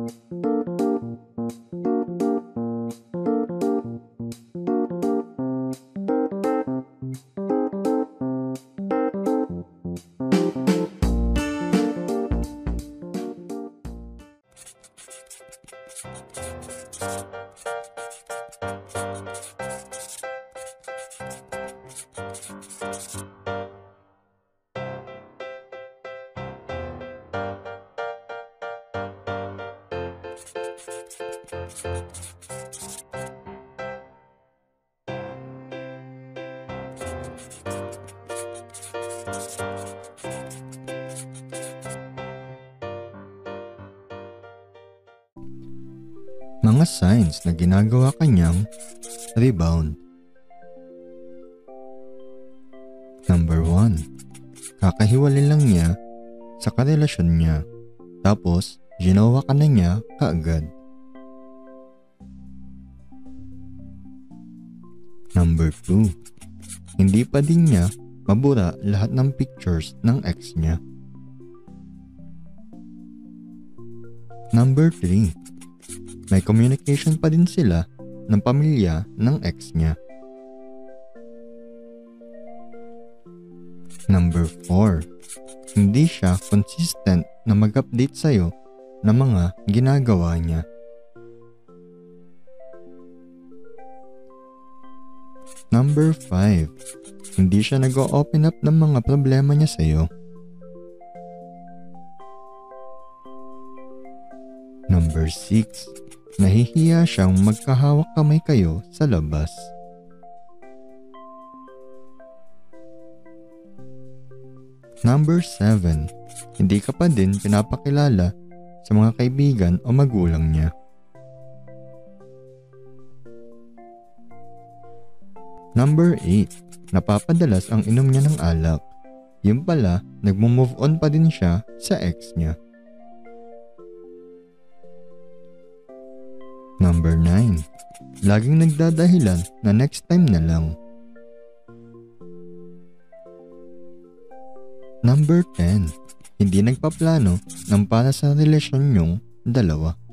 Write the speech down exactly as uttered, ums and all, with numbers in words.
Mga signs na ginagawa kanyang rebound. Number one. Kakahiwalay lang niya sa karelasyon niya, tapos ginawa ka na niya kaagad. Number two. Hindi pa din niya mabura lahat ng pictures ng ex niya. Number three. May communication pa din sila ng pamilya ng ex niya. Number four. Hindi siya consistent na mag-update sa'yo ng mga ginagawa niya. Number five. Hindi siya nag-o-open up ng mga problema niya sa'yo. Number six. Nahihiya siyang magkahawak kamay kayo sa labas. Number seven. Hindi ka pa din pinapakilala sa mga kaibigan o magulang niya. Number eight. Napapadalas ang inom niya ng alak. Yung pala, nagmo-move on pa din siya sa ex niya. Number nine. Laging nagdadahilan na next time na lang. Number ten. Hindi nagpaplano ng para sa relasyon niyong dalawa.